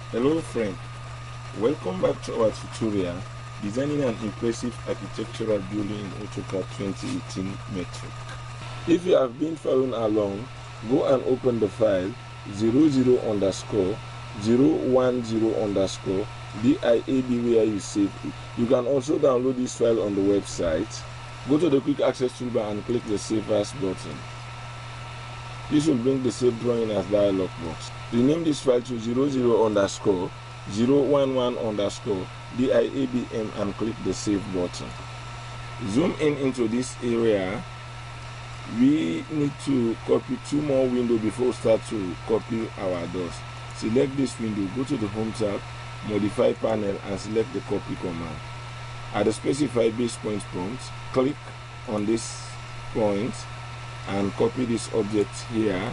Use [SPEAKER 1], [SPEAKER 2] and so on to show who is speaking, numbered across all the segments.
[SPEAKER 1] Hello friend, welcome back to our tutorial designing an impressive architectural building in AutoCAD 2018 metric. If you have been following along, go and open the file 00_010_DIAB where you save it. You can also download this file on the website. Go to the quick access toolbar and click the Save As button. This will bring the Save Drawing as dialog box. Rename this file to 00_011_DIABM and click the Save button. Zoom in into this area. We need to copy two more windows before we start to copy our doors. Select this window, go to the Home tab, Modify panel and select the Copy command. At the specified base point prompt, click on this point and copy this object here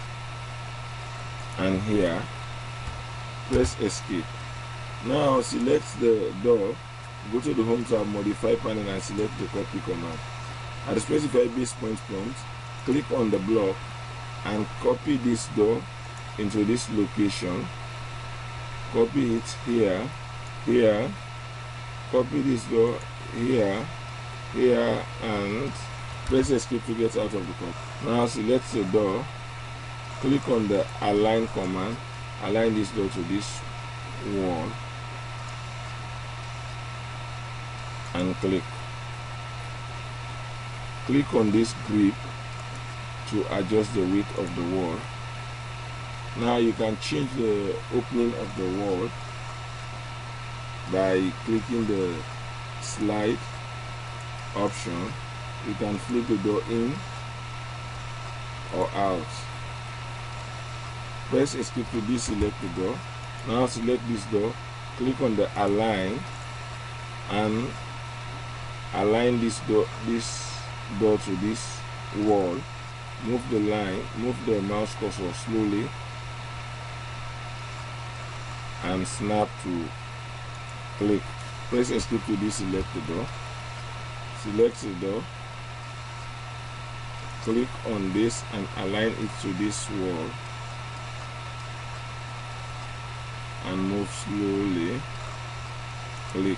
[SPEAKER 1] and here. Press Escape. Now select the door, go to the Home tab, Modify panel and select the Copy command. At the specified base point prompt, click on the block and copy this door into this location. Copy it here, here, copy this door here, here, and press Escape to get out of the cut. Now select the door, click on the Align command, align this door to this wall, and click. Click on this grip to adjust the width of the wall. Now you can change the opening of the wall by clicking the slide option. You can flip the door in or out. Press Escape to deselect the door. Now select this door, click on the Align and align this door to this wall. Move the line, move the mouse cursor slowly and snap to click. Press Escape to deselect the door. Select the door, click on this and align it to this wall and move slowly. Click.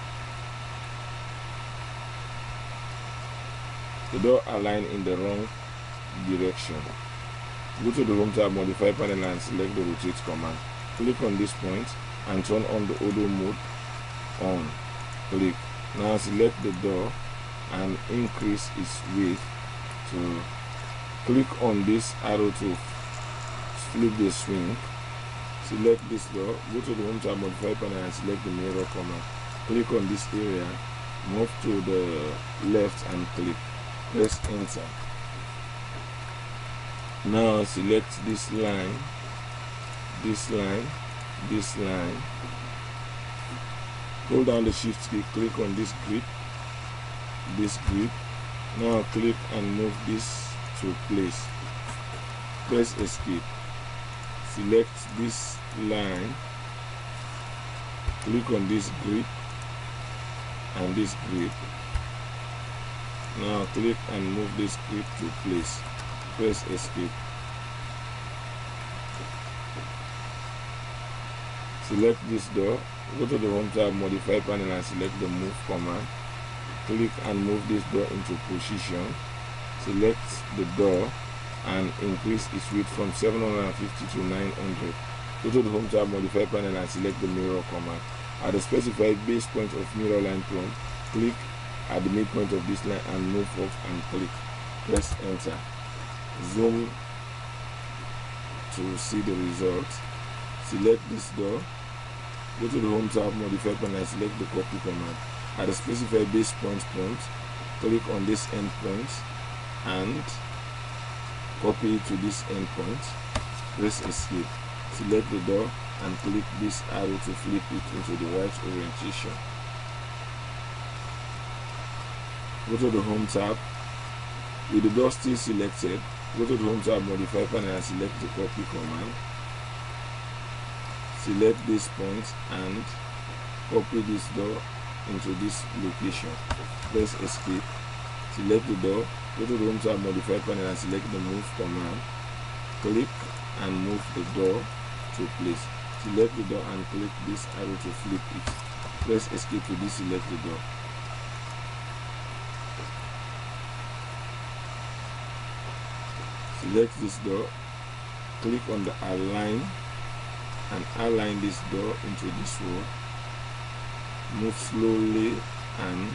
[SPEAKER 1] The door aligned in the wrong direction. Go to the Home tab, Modify panel and select the Rotate command. Click on this point and turn on the auto mode on. Click. Now select the door and increase its width. To click on this arrow to flip the swing. Select this door, go to the Home tab, Modify panel and select the Mirror command. Click on this area, move to the left and click. Press Enter. Now select this line, this line, this line. Hold down the Shift key, click on this grip, this grip. Now click and move this to place. Press Escape. Select this line, click on this grip and this grip. Now click and move this grip to place. Press Escape. Select this door, go to the Home tab, Modify panel and select the Move command. Click and move this door into position. Select the door and increase its width from 750 to 900. Go to the Home tab, Modify panel and select the Mirror command. At the specified base point of mirror line prompt, click at the midpoint of this line and move up and click. Press Enter. Zoom to see the result. Select this door, go to the Home tab, Modify panel and select the Copy command. At the specified base point prompt, click on this end point and copy it to this end point. Press Escape. Select the door and click this arrow to flip it into the right orientation. Go to the Home tab. With the door still selected, go to the Home tab, Modify panel and select the Copy command. Select this point and copy this door into this location. Press Escape. Select the door, go to the Home tab, Modify panel and select the Move command. Click and move the door to place. Select the door and click this arrow to flip it. Press escape to deselect the door. Select this door, click on the align and align this door into this wall. Move slowly and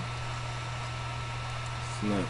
[SPEAKER 1] snap.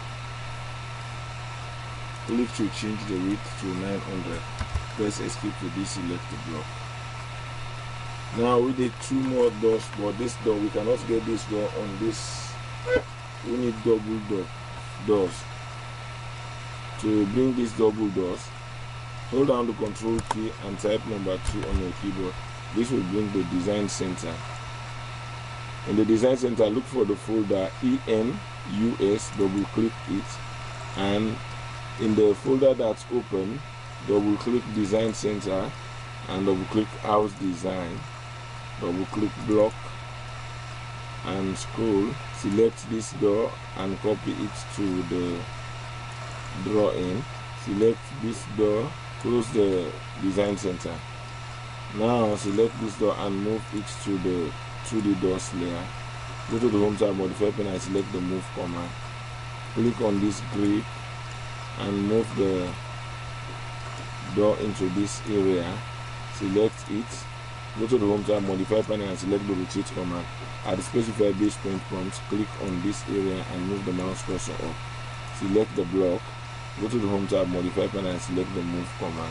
[SPEAKER 1] Click to change the width to 900. Press escape to deselect the block. Now we did 2 more doors, but this door we cannot get this door on this. We need double doors. To bring these double doors, hold down the control key and type number 2 on your keyboard. This will bring the design center. In the design center, look for the folder ENUS, double click it, and in the folder that's open, double click design center and double click house design, double click block and scroll. Select this door and copy it to the drawing. Select this door, close the design center. Now select this door and move it to the 2D doors layer. Go to the home tab, modify pane and select the move command. Click on this grip and move the door into this area. Select it. Go to the home tab, modify pane and select the rotate command. At the specified base point prompt, click on this area and move the mouse cursor up. Select the block. Go to the home tab, modify pane and select the move command.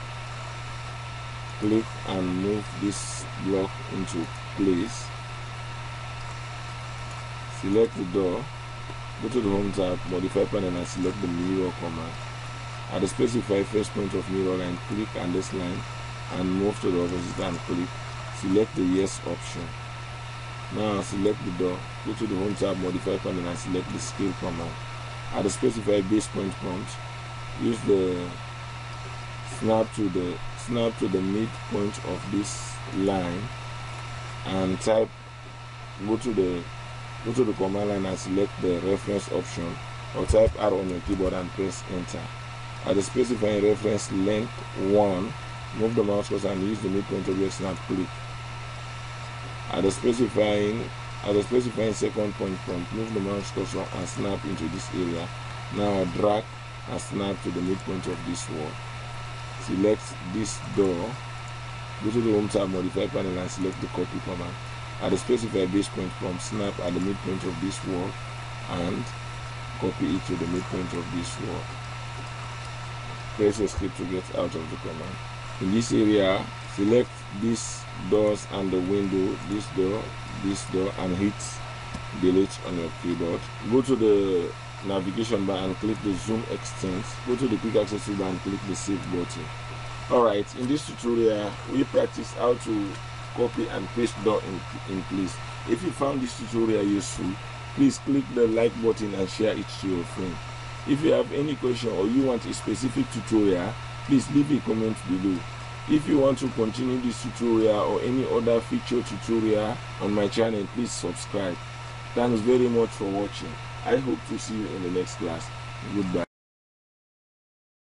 [SPEAKER 1] Click and move this block into place. Select the door. Go to the home tab, modify pane and select the mirror command. At the specified first point of mirror line, click on this line and move to the opposite and click. Select the yes option. Now select the door. Go to the home tab, modify pane and select the scale command. At the specified base point prompt, use the snap to the midpoint of this line and type. Go to the command line and select the reference option, or type R on your keyboard and press enter. At the specifying reference length 1, move the mouse cursor and use the midpoint of your snap click. At the specifying second point prompt, move the mouse cursor and snap into this area. Now drag and snap to the midpoint of this wall. Select this door. Go to the home tab, modify panel and select the copy command. At the specified base point prompt, snap at the midpoint of this wall and copy it to the midpoint of this wall. Press escape to get out of the command. In this area, select these doors and the window, this door, and hit delete on your keyboard. Go to the navigation bar and click the zoom extent. Go to the quick access toolbar and click the save button. Alright, in this tutorial we practice how to copy and paste door in place. If you found this tutorial useful, please click the like button and share it to your friend. If you have any question or you want a specific tutorial, please leave a comment below. If you want to continue this tutorial or any other feature tutorial on my channel, please subscribe. Thanks very much for watching. I hope to see you in the next class. Goodbye.